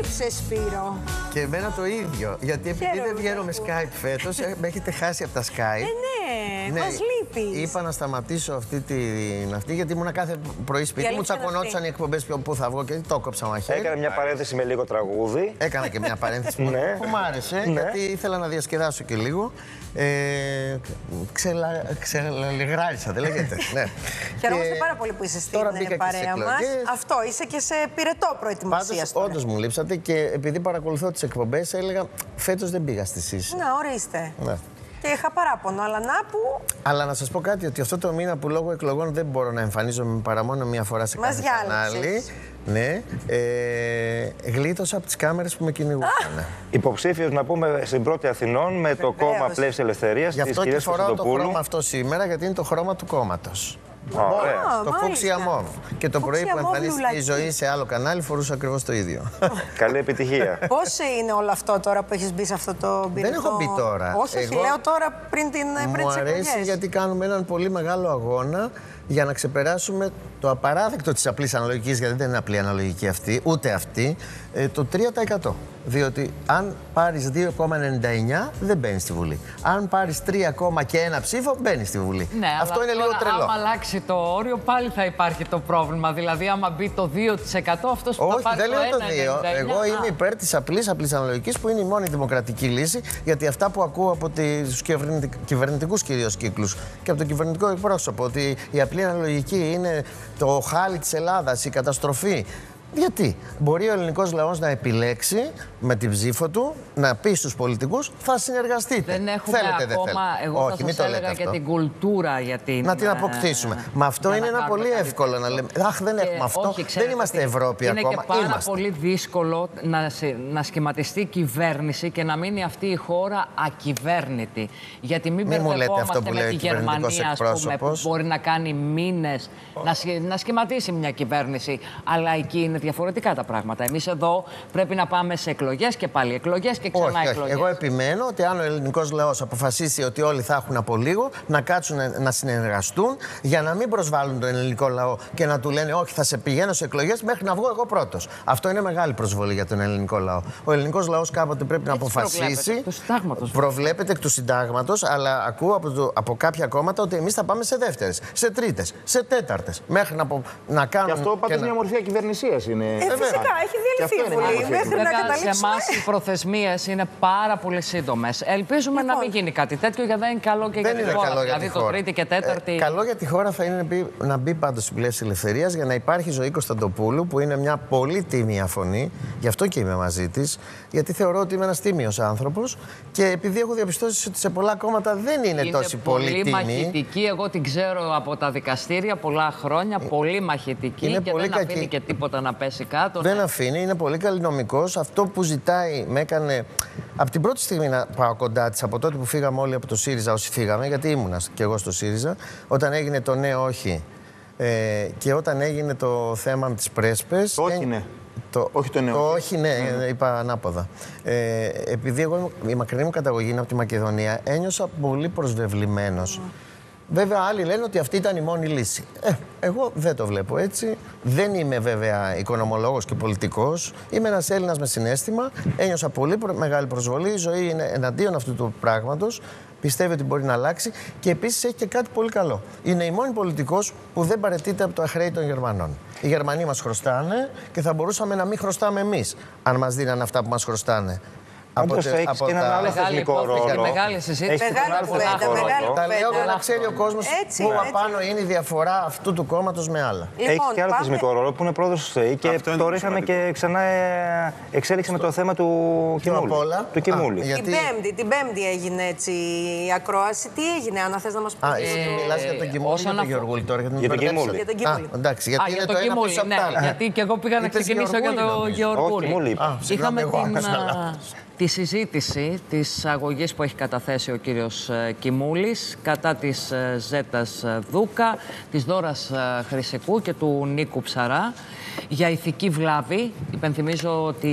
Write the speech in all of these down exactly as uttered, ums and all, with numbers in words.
έριξε, Σπύρο. Και εμένα το ίδιο. Γιατί επειδή δεν βγαίνω με Skype φέτος, με έχετε χάσει από τα Skype. Ε, ναι, ναι, μας λείπεις. Είπα να σταματήσω αυτή την αυτή, γιατί ήμουν κάθε πρωί σπίτι μου, τσακωνόντουσαν οι εκπομπές πού θα βγω και το κόψα μαχαίρι. Έκανα μια παρένθεση με λίγο τραγούδι. Έκανα και μια παρένθεση που, που μου άρεσε, ναι. Γιατί ήθελα να διασκεδάσω και λίγο. Ε, ξελα, ξελαγράρισα, δεν λέγεται. Ναι. Χαιρόμαστε πάρα πολύ που είσαι στην παρέα μας. Αυτό, είσαι και σε πυρετό προετοιμασία. Πάντως, όντως μου λείψατε και επειδή παρακολουθώ τις εκπομπές, έλεγα φέτος δεν πήγα στη ΣΥΣ. Να, ορίστε. Ναι. Και είχα παράπονο, αλλά να που... Αλλά να σας πω κάτι, ότι αυτό το μήνα που λόγω εκλογών δεν μπορώ να εμφανίζομαι παρά μόνο μία φορά σε κάθε κανάλι. Ναι, ε, γλίτωσα από τις κάμερες που με κυνηγούσαν. Υποψήφιος, να πούμε, στην πρώτη Αθηνών με το κόμμα Πλεύση Ελευθερίας. Γι' αυτό και φοράω το χρώμα αυτό σήμερα, γιατί είναι το χρώμα του κόμματος. Ωραία. Το φούξια μόβ. Και το πρωί που εμφανίστηκε η Ζωή σε άλλο κανάλι φορούσα ακριβώς το ίδιο. Καλή επιτυχία. Πώς είναι όλο αυτό τώρα που έχεις μπει σε αυτό το πυρετό? Δεν έχω μπει τώρα. Όχι, όχι, λέω τώρα πριν την πριν Μου αρέσει γιατί κάνουμε έναν πολύ μεγάλο αγώνα για να ξεπεράσουμε το απαράδεκτο της απλής αναλογικής, γιατί δεν είναι απλή αναλογική αυτή, ούτε αυτή, το τρία τοις εκατό. Διότι αν πάρεις δύο κόμμα ενενήντα εννιά δεν μπαίνεις στη Βουλή. Αν πάρεις τρία κόμμα και ένα ψήφο μπαίνεις στη Βουλή. Ναι, αυτό είναι λίγο τρελό. Αν αλλάξει το όριο πάλι θα υπάρχει το πρόβλημα. Δηλαδή άμα μπει το δύο τοις εκατό αυτός που όχι, θα πάρει δεν το λέω το ένα κόμμα ενενήντα εννιά. Εγώ είμαι υπέρ της απλής απλής αναλογικής που είναι η μόνη δημοκρατική λύση, γιατί αυτά που ακούω από τους κυβερνητικούς κυρίως κύκλους και από τον κυβερνητικό εκπρόσωπο, ότι η απλή αναλογική είναι το χάλι της Ελλάδας, η καταστροφή. Γιατί μπορεί ο ελληνικός λαός να επιλέξει με την ψήφο του να πει στους πολιτικούς θα συνεργαστείτε. Δεν έχουμε θέλετε, ακόμα, δεν εγώ όχι, θα σας έλεγα και την κουλτούρα για την... Να την αποκτήσουμε. Μα αυτό είναι ένα πολύ εύκολο να λέμε. Αχ, δεν έχουμε αυτό. Όχι, δεν είμαστε Ευρώπη είναι ακόμα. Είναι και πάρα είμαστε. πολύ δύσκολο να, να σχηματιστεί κυβέρνηση και να μείνει αυτή η χώρα ακυβέρνητη. Γιατί μην μπερδευόμαστε με τη Γερμανία, ας πούμε, που μπορεί να κάνει μήνες να, να σχηματίσει μια κυβέρνηση. Αλλά εκεί είναι διαφορετικά τα πράγματα. Εμείς εδώ πρέπει να πάμε σε εκλογές και πάλι εκλογές και ξανά όχι, εκλογές. Εγώ επιμένω ότι αν ο ελληνικός λαός αποφασίσει ότι όλοι θα έχουν από λίγο, να κάτσουν να συνεργαστούν για να μην προσβάλλουν τον ελληνικό λαό και να του λένε όχι, θα σε πηγαίνω σε εκλογές μέχρι να βγω εγώ πρώτος. Αυτό είναι μεγάλη προσβολή για τον ελληνικό λαό. Ο ελληνικός λαός κάποτε πρέπει να έτσι αποφασίσει. Προβλέπεται εκ του συντάγματος, αλλά ακούω από, το, από κάποια κόμματα ότι εμείς θα πάμε σε δεύτερες, σε τρίτες, σε τέταρτες. Μέχρι να, να κάνουν. Και αυτό πάντως είναι μια μορφή ακυβερνησίας. Είναι... Ε, φυσικά, έχει διαλυθεί η Βουλή. Μέχρι να καταλήξουμε. Σε εμάς οι προθεσμίες είναι πάρα πολύ σύντομες. Ελπίζουμε λοιπόν να μην γίνει κάτι τέτοιο, γιατί δεν είναι καλό και δεν για τη χώρα. Καλό δηλαδή το τρίτη και τέταρτη. Ε, καλό για τη χώρα θα είναι να μπει, να μπει πάντως στην Πλεύση Ελευθερίας για να υπάρχει Ζωή Κωνσταντοπούλου, που είναι μια πολύ τίμια φωνή. Γι' αυτό και είμαι μαζί της. Γιατί θεωρώ ότι είμαι ένας τίμιος άνθρωπος και επειδή έχω διαπιστώσει ότι σε πολλά κόμματα δεν είναι, είναι τόσο πολύ τίμη. Είναι πολύ μαχητική. Εγώ την ξέρω από τα δικαστήρια πολλά χρόνια. Πολύ μαχητική είναι και πολύ δεν κακή. αφήνει και τίποτα να πέσει κάτω. Δεν αφήνει, είναι πολύ καλλινομικός. Αυτό που ζητάει με έκανε από την πρώτη στιγμή να πάω κοντά της, από τότε που φύγαμε όλοι από το ΣΥΡΙΖΑ, όσοι φύγαμε, γιατί ήμουνα και εγώ στο ΣΥΡΙΖΑ, όταν έγινε το ναι, όχι ε, και όταν έγινε το θέμα με τις πρέσπες. Το όχι, ναι. Το, όχι το ναι, το όχι, ναι, mm. είπα ανάποδα. Ε, επειδή εγώ η μακρινή μου καταγωγή είναι από τη Μακεδονία, ένιωσα πολύ προσβεβλημένος. Mm. Βέβαια, άλλοι λένε ότι αυτή ήταν η μόνη λύση. Ε, εγώ δεν το βλέπω έτσι. Δεν είμαι βέβαια οικονομολόγος και πολιτικός. Είμαι ένας Έλληνας με συναίσθημα. Ένιωσα πολύ προ... μεγάλη προσβολή. Η Ζωή είναι εναντίον αυτού του πράγματος. Πιστεύει ότι μπορεί να αλλάξει. Και επίσης έχει και κάτι πολύ καλό. Είναι η μόνη πολιτικός που δεν παραιτείται από το χρέη των Γερμανών. Οι Γερμανοί μας χρωστάνε και θα μπορούσαμε να μην χρωστάμε εμείς, αν μας δίναν αυτά που μας χρωστάνε. Πάντως θα έχεις και έναν άλλο θεσμικό ρόλο. Μεγάλη συζήτηση. Μεγάλη κουβέντα, μεγάλη κουβέντα. Τα λέω για να ξέρει ο κόσμος πού απάνω είναι η διαφορά αυτού του κόμματος με άλλα. Έχει και άλλο θεσμικό ρόλο που είναι πρόεδρος του ΣΕΗ και τώρα είχαμε και ξανά εξέλιξη με το θέμα του Κιμούλη. Την Πέμπτη, την Πέμπτη έγινε έτσι η ακρόαση. Τι έγινε, Άννα, θες να μας πεις? Α, μιλάς για τον Κιμούλη ή τον Γεωργούλη τώρα? Για τον Κιμούλη. Εντάξει, γιατί είναι το ένα πίσω απ' τα άλλα. Γιατί και εγώ πήγα να ξεκινήσω για τον Γεωργούλη. Είχαμε τη συζήτηση της αγωγής που έχει καταθέσει ο κύριος Κιμούλης κατά της Ζέτας Δούκα, της Δώρας Χρυσικού και του Νίκου Ψαρά για ηθική βλάβη. Υπενθυμίζω ότι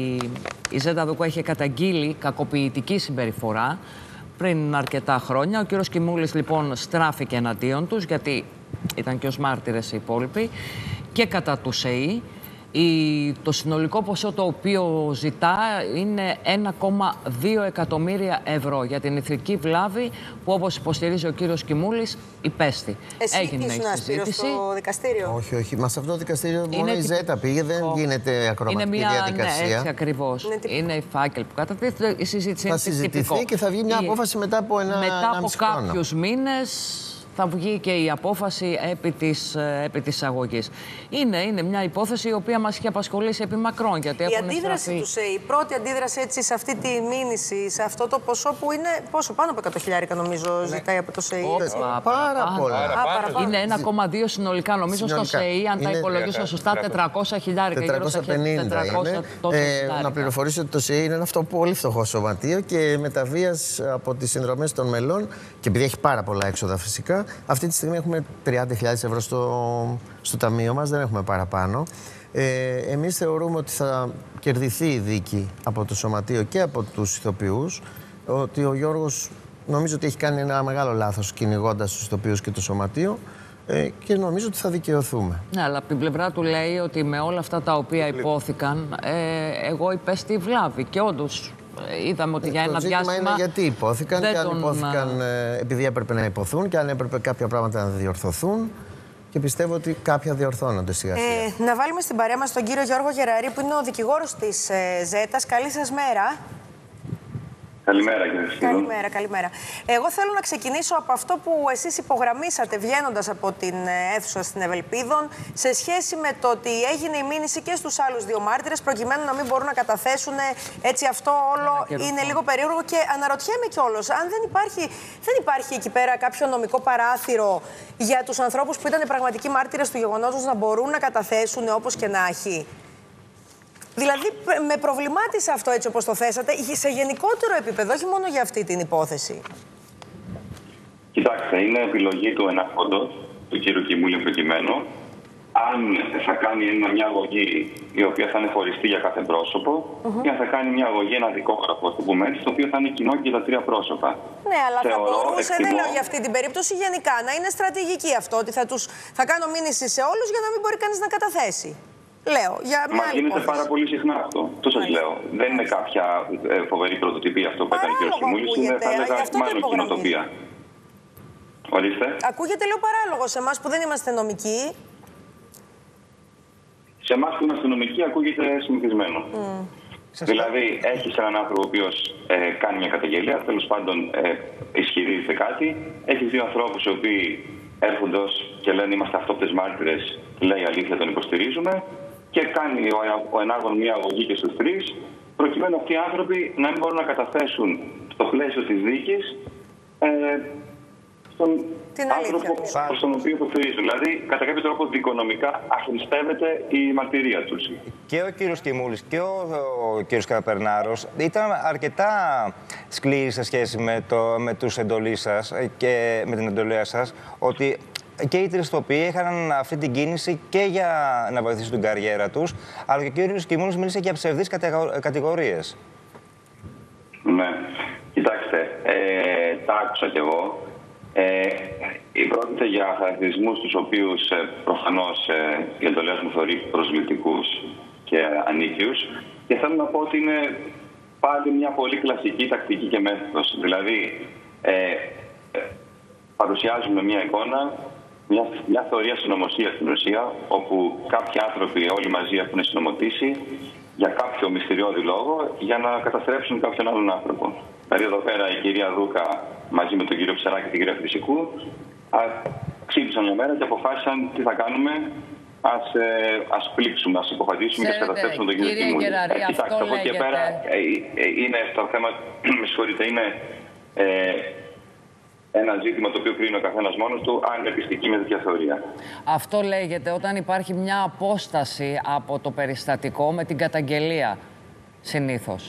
η Ζέτα Δούκα είχε καταγγείλει κακοποιητική συμπεριφορά πριν αρκετά χρόνια. Ο κύριος Κιμούλης λοιπόν στράφηκε εναντίον τους, γιατί ήταν και ως μάρτυρες οι υπόλοιποι, και κατά του ΣΕΗ. Η, το συνολικό ποσό το οποίο ζητά είναι ένα κόμμα δύο εκατομμύρια ευρώ για την ηθική βλάβη που, όπως υποστηρίζει ο κύριος Κιμούλης, υπέστη. Εσύ έγινε η συζήτηση στο δικαστήριο. Όχι, όχι. Μα σε αυτό το δικαστήριο είναι μόνο η Ζέτα πήγε, δεν γίνεται ακροματική είναι μια, διαδικασία. Ναι, έτσι ακριβώς. Είναι, είναι η φάκελ που κατατίθεται. Η συζήτηση θα είναι συζητηθεί τυπικό. Και θα βγει μια απόφαση μετά από ένα Μετά από κάποιους χρόνο. μήνες θα βγει και η απόφαση επί της, επί της αγωγής. Είναι, είναι μια υπόθεση η οποία μας έχει απασχολήσει επί μακρόν. Γιατί η αντίδραση στραφεί... του ΣΕΗ, η πρώτη αντίδραση έτσι, σε αυτή τη μήνυση, σε αυτό το ποσό που είναι πόσο, πάνω από εκατό χιλιάρικα νομίζω ναι. ζητάει από το ΣΕΗ. Πάρα, πάρα πολλά. Είναι ένα κόμμα δύο συνολικά. Νομίζω συνολικά. Στο ΣΕΗ, αν είναι... τα υπολογίσω σωστά, τετρακόσια χιλιάρικα. τετρακόσια πενήντα είναι. Ε, να πληροφορήσω ότι το ΣΕΗ είναι αυτό πολύ φτωχό σωματείο και με τα βίας από τις συνδρομές των μελών, και επειδή έχει πάρα πολλά έξοδα φυσικά, αυτή τη στιγμή έχουμε τριάντα χιλιάδες ευρώ στο, στο ταμείο μας, δεν έχουμε παραπάνω. Ε, εμείς θεωρούμε ότι θα κερδιθεί η δίκη από το σωματείο και από τους ηθοποιούς, ότι ο Γιώργος νομίζω ότι έχει κάνει ένα μεγάλο λάθος κυνηγώντας τους ηθοποιούς και το σωματείο, ε, και νομίζω ότι θα δικαιωθούμε. Ναι, αλλά από την πλευρά του λέει ότι με όλα αυτά τα οποία υπόθηκαν, ε, εγώ υπέστη βλάβη και όντως. Είδαμε ότι για ένα το διάστημα. Είναι γιατί υπόθηκαν, και αν τον... υπόθηκαν ε, επειδή έπρεπε να υποθούν, και αν έπρεπε κάποια πράγματα να διορθωθούν. Και πιστεύω ότι κάποια διορθώνονται σιγά σιγά. Ε, να βάλουμε στην παρέα μας τον κύριο Γιώργο Γεραρή, που είναι ο δικηγόρος της ε, Ζέτας. Καλή σας μέρα. Καλημέρα, κύριε Σκύλου. Καλημέρα, καλημέρα. Εγώ θέλω να ξεκινήσω από αυτό που εσείς υπογραμμίσατε βγαίνοντας από την αίθουσα στην Ευελπίδων, σε σχέση με το ότι έγινε η μήνυση και στους άλλους δύο μάρτυρες, προκειμένου να μην μπορούν να καταθέσουν. Έτσι, αυτό όλο είναι, είναι λίγο περίεργο και αναρωτιέμαι κιόλας αν δεν υπάρχει, δεν υπάρχει εκεί πέρα κάποιο νομικό παράθυρο για τους ανθρώπους που ήταν πραγματικοί μάρτυρες του γεγονότος να μπορούν να καταθέσουν όπως και να έχει. Δηλαδή, με προβλημάτισε αυτό έτσι όπως το θέσατε, σε γενικότερο επίπεδο, όχι μόνο για αυτή την υπόθεση. Κοιτάξτε, είναι επιλογή του ενάγοντος, του κύριου Κιμούλη προκειμένου, αν θα κάνει μια αγωγή η οποία θα είναι χωριστή για κάθε πρόσωπο, mm-hmm. ή αν θα κάνει μια αγωγή, ένα δικόγραφο, το πούμε έτσι, το οποίο θα είναι κοινό και για τα τρία πρόσωπα. Ναι, αλλά Θεωρώ, θα μπορούσε, εκτιμώ... δεν λέω για αυτή την περίπτωση, γενικά να είναι στρατηγική αυτό, ότι θα, τους, θα κάνω μήνυση σε όλους για να μην μπορεί κανείς να καταθέσει. Λέω, για μια Μα άλλη γίνεται υπόθεση. πάρα πολύ συχνά αυτό. Το σας λέω. Δεν είναι κάποια ε, φοβερή πρωτοτυπία αυτό που έκανε ο κ. Κιμούλης. Είναι, θα έλεγα, μάλλον κοινοτοπία. Ορίστε. Ακούγεται, λέω, παράλογο σε εμάς που δεν είμαστε νομικοί. Σε εμάς που είμαστε νομικοί ακούγεται συνηθισμένο. Mm. Δηλαδή, έχεις έναν άνθρωπο ο οποίος ε, κάνει μια καταγγελία, τέλος πάντων ε, ισχυρίζεται κάτι. Έχεις δύο ανθρώπους οι οποίοι έρχονται ως και λένε είμαστε αυτόπτες μάρτυρες, λέει αλήθεια, τον υποστηρίζουμε, και κάνει ο, ο ενάγων μια αγωγή και στους τρεις, προκειμένου αυτοί οι άνθρωποι να μην μπορούν να καταθέσουν στο πλαίσιο της δίκης ε, στον την άνθρωπο προς τον οποίο υποστηρίζουν. Δηλαδή, κατά κάποιο τρόπο, δικονομικά αχρηστεύεται η μαρτυρία τους. Και ο κύριος Κιμούλης και ο, ο κύριος Καπερνάρος ήταν αρκετά σκληροί σε σχέση με, το, με τους εντολείς σας και με την εντολία σας, ότι και οι τρεις τοποί είχαν αυτή την κίνηση και για να βοηθήσουν την καριέρα τους, αλλά και ο κύριος Κιμούλης μίλησε για ψευδείς κατηγορίες. Ναι. Κοιτάξτε, ε, τα άκουσα κι εγώ. Ε, πρόκειται για χαρακτηρισμούς τους οποίους ε, προφανώς ε, οι εντολές μου θεωρεί προσβλητικούς και ανίκιους, και θέλω να πω ότι είναι πάλι μια πολύ κλασική τακτική και μέθοδος. Δηλαδή, ε, ε, παρουσιάζουμε μια εικόνα, μια, μια θεωρία συνωμοσία στην ουσία, όπου κάποιοι άνθρωποι όλοι μαζί έχουν συνωμοτήσει για κάποιο μυστηριώδη λόγο για να καταστρέψουν κάποιον άλλον άνθρωπο. Δηλαδή, εδώ πέρα η κυρία Δούκα μαζί με τον κύριο Ψεράκη και την κυρία Φυσικού ξύπνησαν μια μέρα και αποφάσισαν τι θα κάνουμε. Ας, ε, ας πλήξουμε, ας υποφαντήσουμε και ας καταστρέψουμε τον κύριο Κιμούλη. Ε, κοιτάξτε, από εκεί και πέρα ε, ε, είναι το θέμα, με συγχωρείτε, είναι ε, ένα ζήτημα το οποίο κρίνει ο καθένας μόνος του, αν είναι πιστική με τέτοια θεωρία. Αυτό λέγεται όταν υπάρχει μια απόσταση από το περιστατικό με την καταγγελία, συνήθως.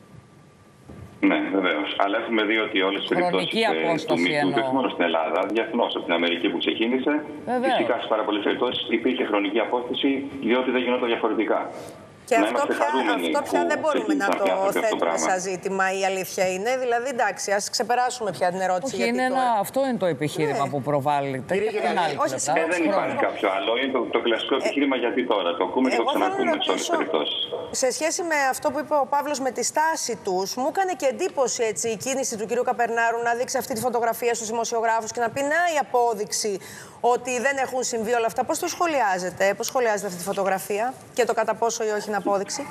Ναι, βεβαίως. Αλλά έχουμε δει ότι όλες τις περιπτώσεις του Μητού, και όχι μόνο στην Ελλάδα, διεθνώς από την Αμερική που ξεκίνησε, φυσικά σε πάρα πολλές περιπτώσεις υπήρχε χρονική απόσταση, διότι δεν γινόταν διαφορετικά. Και αυτό πια, αυτό πια δεν μπορούμε να το θέτουμε σαν ζήτημα, η αλήθεια είναι. Δηλαδή, εντάξει, ας ξεπεράσουμε πια την ερώτηση. Όχι, είναι ένα, αυτό είναι το επιχείρημα ναι. που προβάλλεται. Κύριε Γεραρή, ε, δεν υπάρχει κάποιο άλλο. Είναι το, το κλασικό επιχείρημα ε, γιατί τώρα. Το ακούμε και το ξανακούμε σε όλες τις περιπτώσεις. Σε σχέση με αυτό που είπε ο Παύλος με τη στάση τους, μου έκανε και εντύπωση έτσι, η κίνηση του κυρίου Καπερνάρου να δείξει αυτή τη φωτογραφία στους δημοσιογράφους και να πει να η απόδειξη ότι δεν έχουν συμβεί όλα αυτά. Πώς το σχολιάζετε, πώς σχολιάζετε αυτή τη φωτογραφία και το κατά πόσο ή όχι είναι απόδειξη?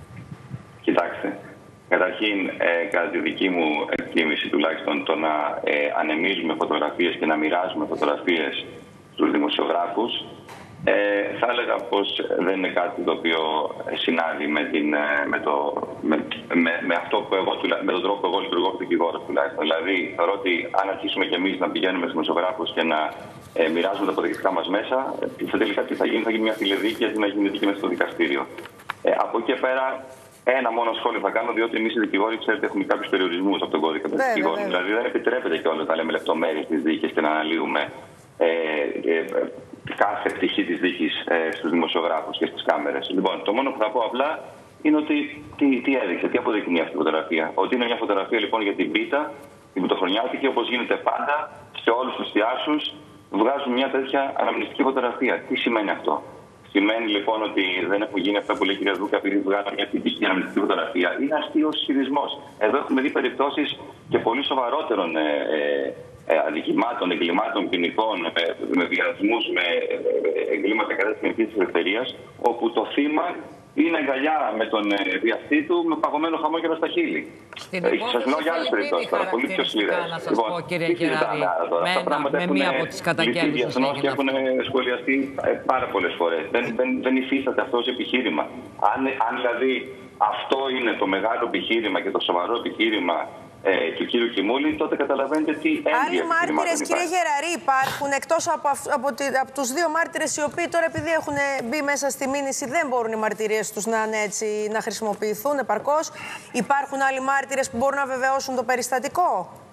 Κοιτάξτε, καταρχήν, ε, κατά τη δική μου εκτίμηση τουλάχιστον, το να ε, ανεμίζουμε φωτογραφίες και να μοιράζουμε φωτογραφίες στους δημοσιογράφους, ε, θα έλεγα πως δεν είναι κάτι το οποίο συνάδει με, την, με, το, με, με, με, αυτό που εγώ, με τον τρόπο που εγώ λειτουργώ ως δικηγόρος τουλάχιστον. Δηλαδή, θεωρώ ότι αν αρχίσουμε κι εμείς να πηγαίνουμε στους δημοσιογράφους και να ε, μοιράζουμε τα αποδεικτικά μας μέσα, σε τελικά τι θα γίνει, θα γίνει μια τηλεδίκη αντί να γίνει δίκη μέσα στο δικαστήριο. Ε, από εκεί και πέρα, ένα μόνο σχόλιο θα κάνω, διότι εμείς οι δικηγόροι, ξέρετε, έχουμε κάποιους περιορισμούς από τον κώδικα των δικηγόρων. Δηλαδή, δεν επιτρέπεται κιόλας να λέμε λεπτομέρειες της δίκης και να αναλύουμε ε, ε, κάθε πτυχή της δίκης ε, στους δημοσιογράφους και στις κάμερες. Λοιπόν, το μόνο που θα πω απλά είναι ότι τι, τι έδειξε, τι αποδεικνύει αυτή η φωτογραφία. Ότι είναι μια φωτογραφία λοιπόν για την πίτα, την πρωτοχρονιάτικη, όπως γίνεται πάντα σε όλους τους θειάσους, βγάζουν μια τέτοια αναμνηστική φωτογραφία. Τι σημαίνει αυτό? Σημαίνει λοιπόν ότι δεν έχουν γίνει αυτά που λέει η κυρία Δούκα επειδή βγάλουν μια τυπική αναμνηστική φωτογραφία. Είναι αστείος ισχυρισμός. Εδώ έχουμε δει περιπτώσεις και πολύ σοβαρότερων ε, ε, αδικημάτων, εγκλημάτων ποινικών, με, με βιασμούς, με ε, εγκλήματα κατά της ποινικής ελευθερίας, όπου το θύμα είναι αγκαλιά με τον βιαστή του με παγωμένο χαμόγελο στα χείλη. Σας μιλάω για άλλες περιπτώσεις τώρα, πολύ πιο σκληρές. Να σας πω, κύριε Γεραρή, με μία από τις καταγγέλνουσες και έχουν σχολιαστεί πάρα πολλές φορές. Δεν, δεν, δεν υφίσταται αυτό ως επιχείρημα. Αν, αν δηλαδή αυτό είναι το μεγάλο επιχείρημα και το σοβαρό επιχείρημα Ε, του κύριου Κιμούλη, τότε καταλαβαίνετε τι έγκυα. Άλλοι μάρτυρες, κύριε Γεραρή, υπάρχουν εκτός από, από, από τους δύο μάρτυρες, οι οποίοι τώρα επειδή έχουν μπει μέσα στη μήνυση δεν μπορούν οι μαρτυρίες τους να, είναι έτσι, να χρησιμοποιηθούν επαρκώς. Υπάρχουν άλλοι μάρτυρες που μπορούν να βεβαιώσουν το περιστατικό?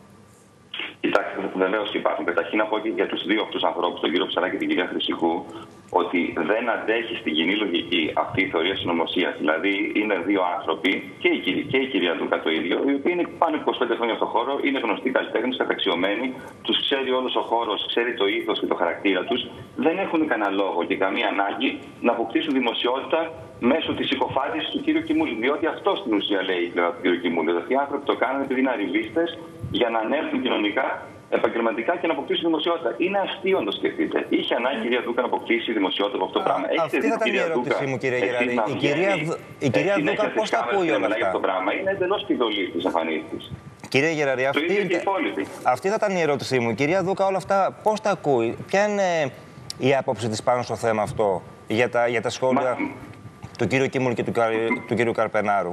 Κοιτάξτε, βεβαίως και υπάρχουν. Καταρχήν να πω και για τους δύο αυτούς ανθρώπους, τον κύριο Ψαρά και την κυρία Χρυσικού, ότι δεν αντέχει στην κοινή λογική αυτή η θεωρία συνωμοσίας. Δηλαδή, είναι δύο άνθρωποι, και η, κυρία, και η κυρία Δούκα το ίδιο, οι οποίοι είναι πάνω από είκοσι πέντε χρόνια στον χώρο, είναι γνωστοί καλλιτέχνες, καταξιωμένοι, τους ξέρει όλος ο χώρος, ξέρει το ήθος και το χαρακτήρα τους. Δεν έχουν κανένα λόγο και καμία ανάγκη να αποκτήσουν δημοσιότητα μέσω της συκοφάντησης του κύριου Κιμούλη. Διότι αυτό στην ουσία λέει η πλευρά του κύριου Κιμούλη. Αυτοί οι άνθρωποι το κάνανε επειδή είναι arrivistες για να ανέλθουν κοινωνικά, επαγγελματικά και να αποκτήσουν δημοσιότητα. Είναι αστείο να το σκεφτείτε. Είχε ανάγκη η κυρία Δούκα να αποκτήσει δημοσιότητα από αυτό το πράγμα. Αυτή θα ήταν η ερώτησή μου, κύριε Γεραρή. Η κυρία, η κυρία Δούκα πώς τα ακούει όλα αυτά? Αυτό το πράγμα. Είναι εντελώς πηδολή της εμφανίσης της. Κύριε Γεραρή, αυτή, αυτή θα ήταν η ερώτησή μου. Η κυρία Δούκα όλα αυτά πώς τα ακούει? Ποια είναι η άποψη της πάνω στο θέμα αυτό για τα, για τα σχόλια Μα... του κύριου Κίμουλ και του, του κύριου Καρπενάρου?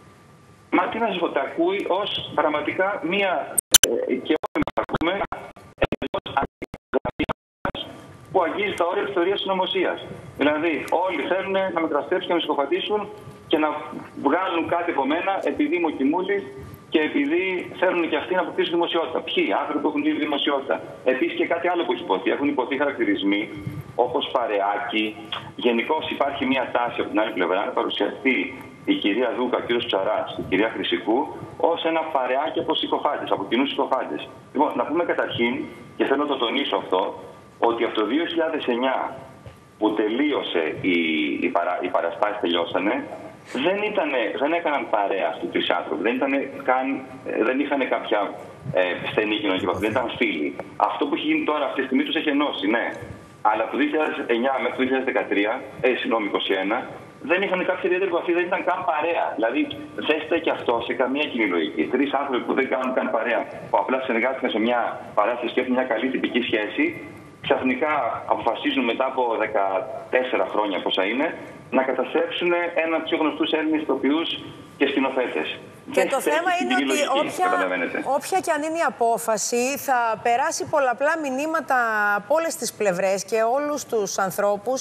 Μα τι να σας πω, τα ακούει ως πραγματικά μία ε, και όλοι μας ακούμε εντελώς αντιγραφία που αγγίζει τα όρια της θεωρίας συνωμοσίας. Δηλαδή όλοι θέλουν να με καταστρέψουν και να με συκοφαντήσουν και να βγάλουν κάτι από μένα επειδή είμαι ο Κιμούλης και επειδή θέλουν και αυτοί να αποκτήσουν δημοσιότητα. Ποιοι? Άνθρωποι που έχουν δει δημοσιότητα. Επίσης και κάτι άλλο που έχει υποθεί. Έχουν υποθεί χαρακτηρισμοί όπως παρεάκι. Γενικώς υπάρχει μια τάση από την άλλη πλευρά να παρουσιαστεί η κυρία Δούκα, ο κύριος Ψαράς και η κυρία Χρυσικού ως ένα παρεάκι από συκοφάντες, από κοινούς συκοφάντες. Λοιπόν, να πούμε καταρχήν, και θέλω να το τονίσω αυτό, ότι από το δύο χιλιάδες εννιά που τελείωσε η, η, παρα, οι παραστάσεις τελειώσανε, δεν, ήτανε, δεν έκαναν παρέα αυτοί οι τρεις άνθρωποι, δεν, καν, δεν είχαν κάποια ε, στενή κοινωνική επαφή, δεν ήταν φίλοι. Αυτό που έχει γίνει τώρα αυτή τη στιγμή τους έχει ενώσει, ναι. Αλλά από το δύο χιλιάδες εννιά μέχρι το δύο χιλιάδες δεκατρία, ε, συγγνώμη, είκοσι ένα, δεν είχαν κάποια ιδιαίτερη επαφή, δεν ήταν καν παρέα. Δηλαδή, δεν στέκει αυτό σε καμία κοινή λογική. Τρεις άνθρωποι που δεν κάνουν καν παρέα, που απλά συνεργάστηκαν σε μια παράσταση και έχουν μια καλή τυπική σχέση, ξαφνικά αποφασίζουν μετά από δεκατέσσερα χρόνια πόσα είναι, να καταστρέψουν ένα από τους πιο γνωστούς Έλληνες ηθοποιούς και σκηνοθέτες. Και το θέμα είναι ότι όποια, όποια και αν είναι η απόφαση θα περάσει πολλαπλά μηνύματα από όλες τις πλευρές και όλους τους ανθρώπους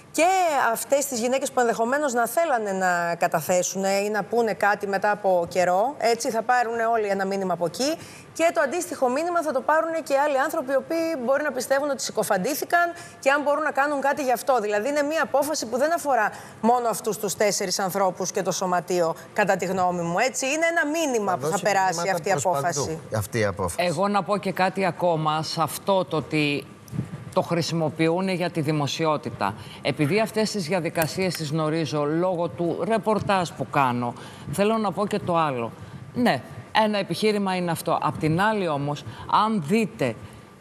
και αυτές τις γυναίκες που ενδεχομένως να θέλανε να καταθέσουν ή να πούνε κάτι μετά από καιρό. Έτσι θα πάρουν όλοι ένα μήνυμα από εκεί και το αντίστοιχο μήνυμα θα το πάρουν και άλλοι άνθρωποι οι οποίοι μπορεί να πιστεύουν ότι συκοφαντήθηκαν και αν μπορούν να κάνουν κάτι γι' αυτό. Δηλαδή είναι μια απόφαση που δεν αφορά μόνο αυτούς τους τέσσερις ανθρώπους και το σωματείο, κατά τη γνώμη μου. Έτσι είναι ένα μήνυμα θα που θα περάσει αυτή η απόφαση. αυτή η απόφαση. Εγώ να πω και κάτι ακόμα σε αυτό το ότι το χρησιμοποιούν για τη δημοσιότητα. Επειδή αυτές τις διαδικασίες τις γνωρίζω λόγω του ρεπορτάζ που κάνω, θέλω να πω και το άλλο. Ναι, ένα επιχείρημα είναι αυτό. Απ' την άλλη όμως, αν δείτε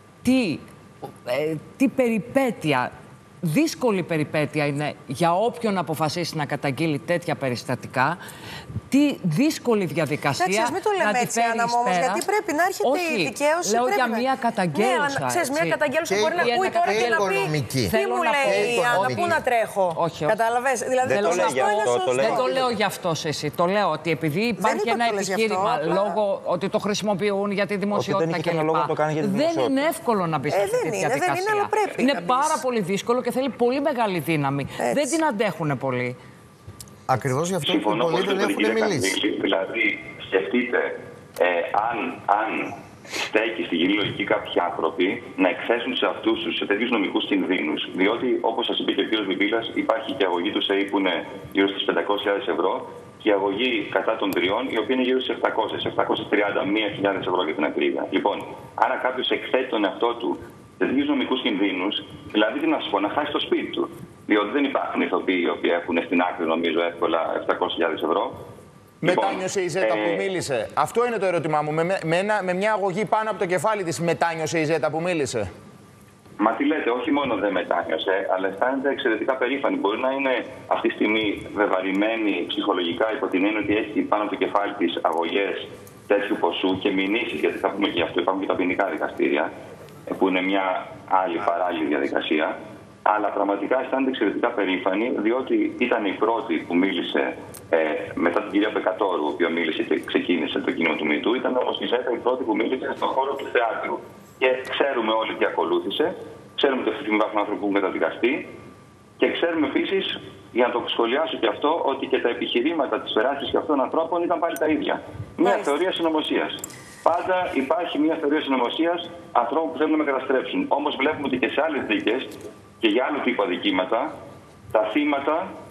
τι, ε, τι περιπέτεια, δύσκολη περιπέτεια είναι για όποιον αποφασίσει να καταγγείλει τέτοια περιστατικά, τι δύσκολη διαδικασία. Εντάξει, μην το λέμε έτσι, Άννα μου, όμως, γιατί πρέπει να έρχεται Όχι, η δικαίωση. Λέω πρέπει για να... μια καταγγέλουσα. Ναι, ξέρεις, μια καταγγέλουσα μπορεί να ακούει τώρα και να πει. Τι μου λέει η Άννα, πού να τρέχω. Όχι, Κατάλαβες. Δηλαδή, δεν το, το, αυτό είναι το, το Δεν το λέω γι' αυτό εσύ. Το λέω ότι επειδή υπάρχει ένα επιχείρημα λόγω ότι το χρησιμοποιούν για τη δημοσιότητα κλπ. Δεν είναι εύκολο να μπει σε αυτή τη διαδικασία. Είναι πάρα πολύ δύσκολο και θέλει πολύ μεγάλη δύναμη. Δεν την αντέχουν πολύ. Ακριβώς γι' αυτό που πολλοί δεν έχουν μιλήσει. Δηλαδή, σκεφτείτε, ε, αν, αν στέκει στη γυρή λογική κάποιοι άνθρωποι να εκθέσουν σε αυτούς τους σε τέτοιους νομικούς κινδύνους. Διότι, όπως σας είπε και ο κ. Μπιμπίλας, υπάρχει και η αγωγή του ΣΕΙ που είναι γύρω στις πεντακόσιες χιλιάδες ευρώ και η αγωγή κατά των τριών, η οποία είναι γύρω στις επτακόσιες, επτακόσιες τριάντα μία χιλιάδες ευρώ για την ακρίβεια. Λοιπόν, άρα κάποιος εκθέτει τον εαυτό του σε τέτοιους νομικούς κινδύνους, δηλαδή τι να σου πω, να χάσει το σπίτι του. Διότι δεν υπάρχουν ηθοποιοί οι οποίοι έχουν στην άκρη, νομίζω, εύκολα επτακόσιες χιλιάδες ευρώ. Μετάνιωσε η Ζέτα ε... που μίλησε. Αυτό είναι το ερώτημά μου. Με, με, ένα, με μια αγωγή πάνω από το κεφάλι της, μετάνιωσε η Ζέτα που μίλησε. Μα τι λέτε, όχι μόνο δεν μετάνιωσε, αλλά αισθάνεται εξαιρετικά περήφανη. Μπορεί να είναι αυτή τη στιγμή βεβαρημένη ψυχολογικά υπό την έννοια ότι έχει πάνω από το κεφάλι της αγωγές τέτοιου ποσού και μηνύσεις, γιατί θα πούμε και γι' αυτό, υπάρχουν και τα ποινικά δικαστήρια, που είναι μια άλλη παράλληλη διαδικασία. Αλλά πραγματικά αισθάνεται εξαιρετικά περήφανη, διότι ήταν η πρώτη που μίλησε ε, μετά την κυρία Πεκατόρου, η οποία μίλησε και ξεκίνησε το κίνημα του Μητού. Ήταν όμως η Ζέτα η πρώτη που μίλησε στον χώρο του θεάτρου. Και ξέρουμε όλοι τι ακολούθησε. Ξέρουμε ότι αυτή τη στιγμή υπάρχουν άνθρωποι που έχουν καταδικαστεί. Και ξέρουμε επίσης, για να το σχολιάσω και αυτό, ότι και τα επιχειρήματα της περάσπισης και αυτών των ανθρώπων ήταν πάλι τα ίδια. Μια θεωρία συνωμοσίας. Πάντα υπάρχει μια θεωρία συνωμοσίας ανθρώπων που θέλουν να με καταστρέψουν. Όμως βλέπουμε ότι και σε άλλες δίκες και για άλλου τύπου αδικήματα, τα θύματα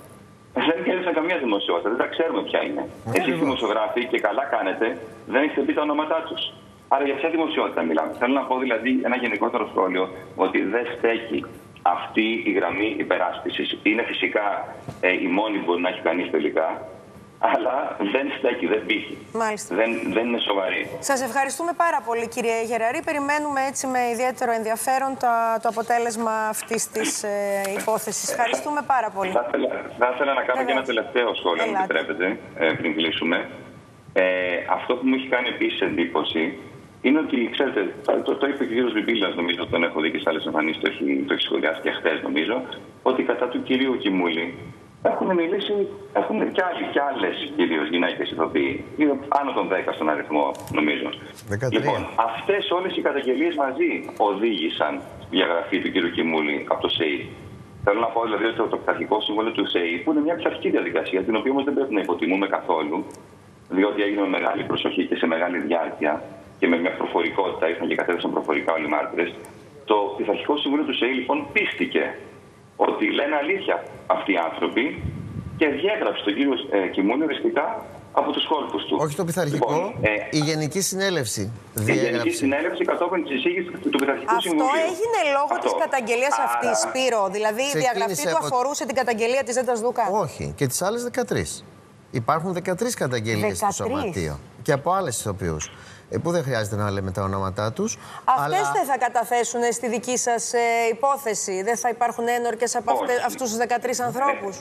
δεν κέρδισαν καμία δημοσιότητα. Δεν τα ξέρουμε ποια είναι. Εσείς δημοσιογράφοι, και καλά κάνετε, δεν έχετε πει τα ονόματά τους. Άρα για ποια δημοσιότητα μιλάμε. Θέλω να πω δηλαδή ένα γενικότερο σχόλιο ότι δεν στέκει αυτή η γραμμή υπεράσπισης. Είναι φυσικά ε, η μόνη που μπορεί να έχει κανείς τελικά. Αλλά δεν στέκει, δεν πείθει. Δεν, δεν είναι σοβαρή. Σας ευχαριστούμε πάρα πολύ, κύριε Γεραρή. Περιμένουμε έτσι με ιδιαίτερο ενδιαφέρον το, το αποτέλεσμα αυτής της ε, υπόθεσης. Ευχαριστούμε πάρα πολύ. Θα ήθελα, θα ήθελα να κάνω Ελάτε. και ένα τελευταίο σχόλιο, αν επιτρέπετε, ε, πριν κλείσουμε. Ε, αυτό που μου έχει κάνει επίσης εντύπωση είναι ότι, ξέρετε, το, το είπε και ο κ. Μπιμπίλας, νομίζω, τον έχω δει και σε άλλες εμφανίσεις, το έχει, το έχει σχολιάσει και χθες, νομίζω, ότι κατά του κυρίου Κιμούλη έχουν μιλήσει, έχουν και, άλλοι, και άλλες κυρίως γυναίκες ηθοποιοί, άνω των δέκα στον αριθμό, νομίζω. δεκατρία. Λοιπόν, αυτές όλες οι καταγγελίες μαζί οδήγησαν στη διαγραφή του κ. Κιμούλη από το ΣΕΙ. Θέλω να πω δηλαδή ότι το πειθαρχικό σύμβολο του ΣΕΙ, που είναι μια πειθαρχική διαδικασία, την οποία όμως δεν πρέπει να υποτιμούμε καθόλου, διότι έγινε με μεγάλη προσοχή και σε μεγάλη διάρκεια και με μια προφορικότητα, ήρθαν και κατέθεσαν προφορικά όλοι οι μάρτυρες. Το πειθαρχικό σύμβολο του ΣΕΙ λοιπόν πίστηκε ότι λένε αλήθεια αυτοί οι άνθρωποι και διέγραψε τον κύριο ε, Κιμούλη οριστικά από τους κόλπους του. Όχι το πειθαρχικό, λοιπόν, ε, η Γενική Συνέλευση διέγραψε. Η Γενική Συνέλευση κατόπιν της εισήγησης του Πειθαρχικού Αυτό Συμβουλίου. Αυτό έγινε λόγω αυτό. της καταγγελίας Άρα... αυτής, Σπύρο. Δηλαδή η διαγραφή του από... αφορούσε την καταγγελία της Ζέτας Δούκα. Όχι, και τις άλλες δεκατρείς. Υπάρχουν δεκατρείς καταγγελίες στο σωματείο και από άλλες ηθοποιούς. Ε, που δεν χρειάζεται να λέμε τα ονόματά τους. Αυτές αλλά... δεν θα καταθέσουν στη δική σας ε, υπόθεση. Δεν θα υπάρχουν ένορκες από αυτε, αυτούς τους δεκατρείς ανθρώπους.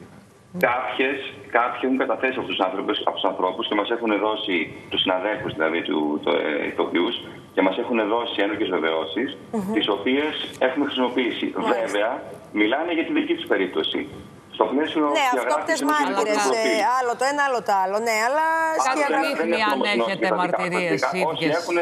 Κάποιες, κάποιοι έχουν καταθέσει αυτούς τους ανθρώπους, από τους ανθρώπους και μας έχουν δώσει, τους συναδέλφους δηλαδή του το, ε, ηθοποιούς, και μας έχουν δώσει ένορκες βεβαιώσεις, mm-hmm. τις οποίες έχουμε χρησιμοποιήσει. Μάλιστα. Βέβαια, μιλάνε για τη δική τους περίπτωση. Στο πλαίσιο ναι, αυτόπτες μάρτυρες, άλλο το ένα, άλλο το άλλο. Ναι, αλλά σκιαγραφή αν έχετε μαρτυρίες ίδιες. Έχουν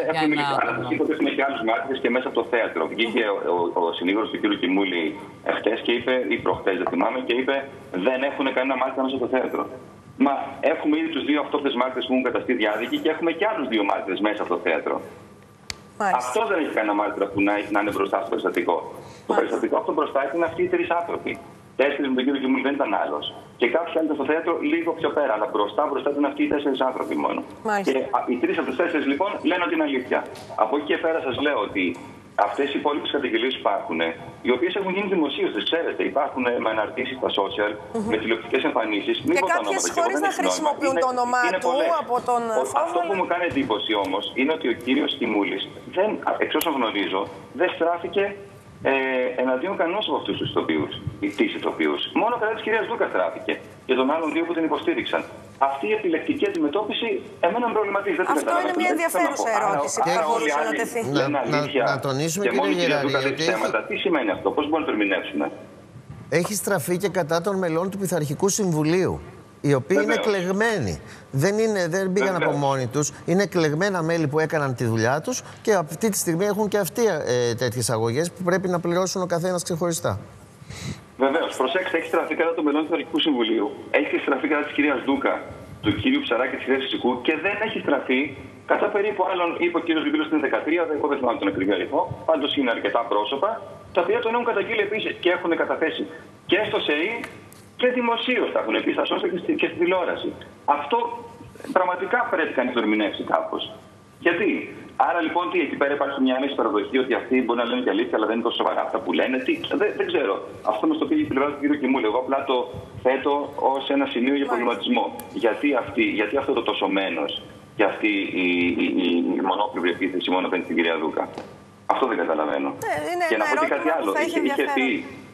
και άλλους μάρτυρες και μέσα από το θέατρο. Βγήκε ο, ο, ο συνήγορος του κ. Κιμούλη χτες και είπε, ή προχτές, δεν θυμάμαι, και είπε δεν έχουν κανένα μάρτυρα μέσα από το θέατρο. Μα έχουμε ήδη τους δύο αυτόπτες μάρτυρες που έχουν καταστεί διάδικοι και έχουμε και άλλους δύο μάρτυρες μέσα από το θέατρο. Μάλιστα. Αυτό δεν έχει κανένα μάρτυρα που να, να είναι μπροστά στο περιστατικό. Μάλιστα. Το περιστατικό αυτό μπροστά είναι αυτοί οι τρεις άνθρωποι. Τέσσερις με τον κύριο Κιμούλη δεν ήταν άλλος. Και κάποιοι άλλοι στο θέατρο λίγο πιο πέρα. Αλλά μπροστά, μπροστά ήταν αυτοί οι τέσσερις άνθρωποι μόνο. Μάλιστα. Και οι τρεις από τους τέσσερις λοιπόν λένε ότι είναι αλήθεια. Από εκεί και πέρα σας λέω ότι αυτές οι υπόλοιπες καταγγελίες υπάρχουν, οι οποίες έχουν γίνει δημοσίως, τις ξέρετε. Υπάρχουν με αναρτήσεις στα social, mm-hmm. με τηλεοπτικές εμφανίσεις. Και κάποιες χωρίς να χρησιμοποιούν το όνομά του από τον Φόβο. Αυτό που μου κάνει εντύπωση όμως είναι ότι ο κύριος Κιμούλης, εξ όσων γνωρίζω, δεν στράφηκε Ε, εναντίον κανένας από αυτούς τους ηθοποιούς, ή τις ηθοποιούς. Μόνο κατά της κυρίας Δούκα στράφηκε και των άλλων δύο που την υποστήριξαν. Αυτή η επιλεκτική αντιμετώπιση εμένα με προβληματίζει. Δεν Αυτό είναι μια ενδιαφέρουσα ερώτηση που θα μπορούσε να τεθεί. Να, να, να τονίσουμε, κύριε Γεραρή, ότι έχει... τι σημαίνει αυτό, πώς μπορούμε να το ερμηνεύσουμε. Έχει στραφεί και κατά των μελών του Πειθαρχικού Συμβουλίου, οι οποίοι Βεβαίως. είναι εκλεγμένοι. Δεν, είναι, δεν πήγαν Βεβαίως. από μόνοι τους. Είναι εκλεγμένα μέλη που έκαναν τη δουλειά τους και αυτή τη στιγμή έχουν και αυτοί ε, τέτοιες αγωγές που πρέπει να πληρώσουν ο καθένας ξεχωριστά. Βεβαίως. Προσέξτε, έχει στραφεί κατά των μελών του Πειθαρχικού Συμβουλίου. Έχει στραφεί κατά της κυρίας Δούκα, του κύριου Ψαρά και της κυρίας Φυσικού και δεν έχει στραφεί κατά περίπου άλλων. Είπε ο κύριος Βιμπίλος στην δεκατρία, εγώ δεν θυμάμαι τον ακριβή αριθμό. Πάντως είναι αρκετά πρόσωπα, τα οποία τον έχουν καταγγείλει επίσης και έχουν καταθέσει και στο ΣΕΗ. Και δημοσίως τα έχουν πει στα social και στην τηλεόραση. Αυτό πραγματικά πρέπει κανείς να το ερμηνεύσει κάπως. Γιατί, άρα λοιπόν, τι, εκεί πέρα υπάρχει μια άμεση παραδοχή ότι αυτοί μπορεί να λένε και αλήθεια, αλλά δεν είναι τόσο σοβαρά αυτά που λένε. Τι, δεν, δεν ξέρω. Αυτό μας το πήγε η πλευρά του κ. Κιμούλη. Εγώ απλά το θέτω ως ένα σημείο για προβληματισμό. Γιατί, αυτή, γιατί αυτό το τόσο μένος και αυτή η, η, η, η μονόπλευρη επίθεση μόνο απέναντι στην κυρία Δούκα. Αυτό δεν καταλαβαίνω. Ε, και να πω και κάτι άλλο. Είχε, είχε πει.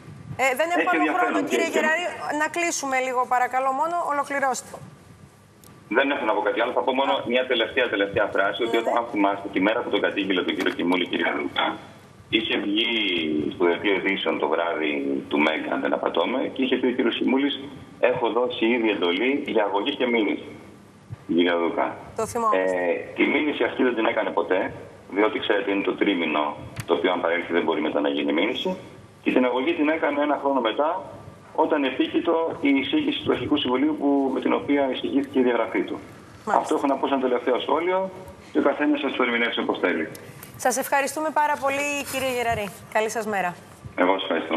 Ε, δεν έχω άλλο χρόνο, κύριε Γεραρή. Να κλείσουμε λίγο, παρακαλώ, μόνο ολοκληρώστε. Δεν έχω να πω κάτι άλλο. Θα πω μόνο μια τελευταία τελευταία φράση. Ότι όταν θυμάστε τη μέρα που τον κατήγγειλε τον κύριο Κιμούλη, κυρία Δούκα, είχε βγει στο δελτίο ειδήσεων το βράδυ του Μέγκα, αν δεν απατώμε, και είχε πει ο κύριος Κιμούλης: έχω δώσει ήδη εντολή για αγωγή και μήνυση. Κυρία Δούκα. Το θυμόμαστε. Ε, τη μήνυση αυτή δεν την έκανε ποτέ, διότι ξέρετε είναι το τρίμηνο το οποίο αν παρέλθει δεν μπορεί μετά να γίνει μήνυση. Και την αγωγή την έκανε ένα χρόνο μετά, όταν επίκειτο η εισήγηση του Αρχικού Συμβουλίου που, με την οποία εισηγήθηκε η διαγραφή του. Μάλιστα. Αυτό έχω να πω σαν τελευταίο σχόλιο και ο καθένας σας το ερμηνεύσει όπως θέλει. Σας ευχαριστούμε πάρα πολύ, κύριε Γεραρή. Καλή σας μέρα. Εγώ σας ευχαριστώ.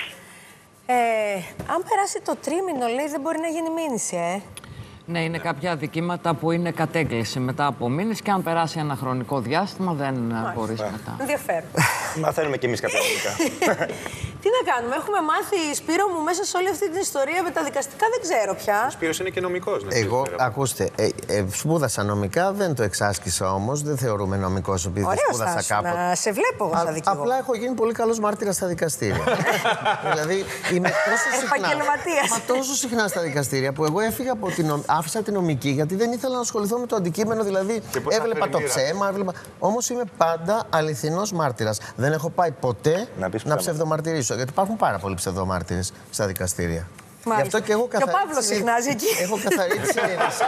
Ε, αν περάσει το τρίμηνο, λέει, δεν μπορεί να γίνει μήνυση, ε. Ναι, είναι κάποια αδικήματα που είναι κατέγκληση μετά από μήνες και αν περάσει ένα χρονικό διάστημα δεν μπορεί μετά. Ενδιαφέρον. Μαθαίνουμε κι εμείς κάποια νομικά. Τι να κάνουμε, έχουμε μάθει, Σπύρο μου, μέσα σε όλη αυτή την ιστορία με τα δικαστικά, δεν ξέρω πια. Ο Σπύρος είναι και νομικός. Ναι, Εγώ, ακούστε, ε, ε, σπούδασα νομικά, δεν το εξάσκησα όμως, δεν θεωρούμε νομικός επειδή δεν σπούδασα κάπου. Να σε βλέπω εγώ σαν δικηγόρο. Απλά έχω γίνει πολύ καλός μάρτυρας στα δικαστήρια. Δηλαδή, είμαι τόσο συχνά, μα τόσο συχνά στα δικαστήρια που εγώ έφυγα από την, άφησα την νομική γιατί δεν ήθελα να ασχοληθώ με το αντικείμενο, δηλαδή έβλεπα το ψέμα, έβλεπα... Όμως είμαι πάντα αληθινός μάρτυρας. Δεν έχω πάει ποτέ να, να ψευδομαρτυρήσω. Γιατί υπάρχουν πάρα πολλοί ψευδομάρτυρες στα δικαστήρια. Γι' αυτό και εγώ καθαρίσει. Και ο Παύλος συχνάζει εκεί. Έχω καθαρίσει.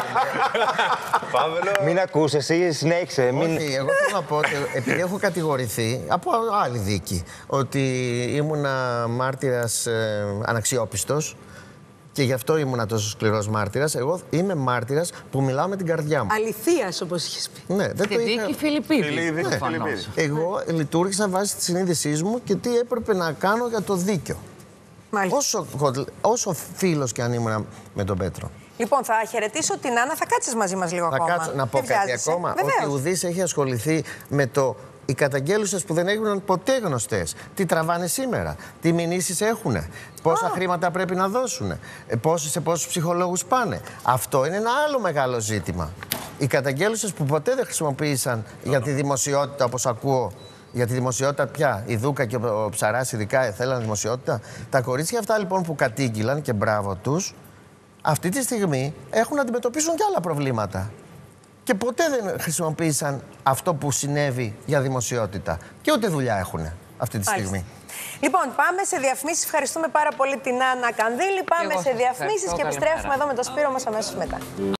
Παύλο. Μην ακούς, εσύ συνέχισε. Μην... Όχι, εγώ θέλω να πω ότι επειδή έχω κατηγορηθεί από άλλη δίκη ότι ήμουνα μάρτυρας ε, αναξιόπιστος και γι' αυτό ήμουνα τόσο σκληρός μάρτυρας. Εγώ είμαι μάρτυρας που μιλάω με την καρδιά μου. Αληθείας, όπως είχες πει. Ναι, δεν και το δίκη Φιλιππίδη. Ναι. Εγώ λειτουργήσα βάσει τη συνείδησή μου και τι έπρεπε να κάνω για το δίκαιο. Όσο, όσο φίλος και αν ήμουν με τον Πέτρο. Λοιπόν, θα χαιρετήσω την Άννα. Θα κάτσεις μαζί μας λίγο θα ακόμα. Κάτσω, να πω δεν κάτι βιάζεσαι. Ακόμα. Βεβαίως. Ότι ουδής έχει ασχοληθεί με το οι καταγγέλουσες που δεν έγιναν ποτέ γνωστές. Τι τραβάνε σήμερα, τι μηνύσεις έχουνε, πόσα oh. χρήματα πρέπει να δώσουν, πόσους, σε πόσους ψυχολόγους πάνε. Αυτό είναι ένα άλλο μεγάλο ζήτημα. Οι καταγγέλουσες που ποτέ δεν χρησιμοποίησαν oh. για τη δημοσιότητα, όπως ακούω. Για τη δημοσιότητα πια, η Δούκα και ο Ψαράς ειδικά θέλαν δημοσιότητα. Τα κορίτσια αυτά λοιπόν που κατήγγυλαν και μπράβο τους, αυτή τη στιγμή έχουν να αντιμετωπίσουν και άλλα προβλήματα. Και ποτέ δεν χρησιμοποίησαν αυτό που συνέβη για δημοσιότητα. Και ούτε δουλειά έχουν αυτή τη στιγμή. Λοιπόν, πάμε σε διαφημίσεις. Ευχαριστούμε πάρα πολύ την Άννα Κανδύλη. Πάμε σε διαφημίσεις και επιστρέφουμε εδώ με το Σπύρο μας αμέσως μετά.